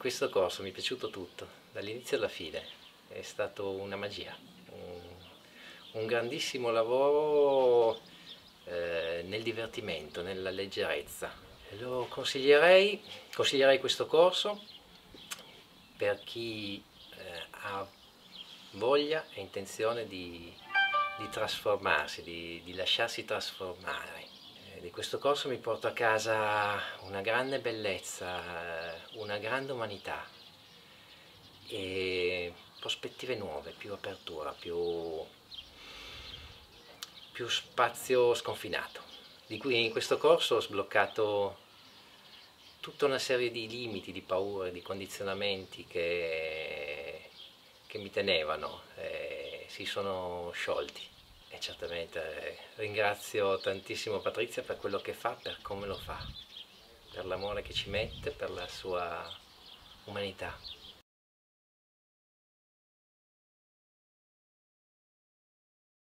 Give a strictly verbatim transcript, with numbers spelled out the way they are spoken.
questo corso mi è piaciuto tutto, dall'inizio alla fine, è stato una magia, un, un grandissimo lavoro eh, nel divertimento, nella leggerezza. Lo consiglierei, consiglierei questo corso per chi eh, ha voglia e intenzione di, di trasformarsi, di, di lasciarsi trasformare. Di questo corso mi porto a casa una grande bellezza, una grande umanità e prospettive nuove, più apertura, più, più spazio sconfinato. Di cui in questo corso ho sbloccato tutta una serie di limiti, di paure, di condizionamenti che, che mi tenevano, e si sono sciolti. E certamente eh, ringrazio tantissimo Patrizia per quello che fa, per come lo fa, per l'amore che ci mette, per la sua umanità.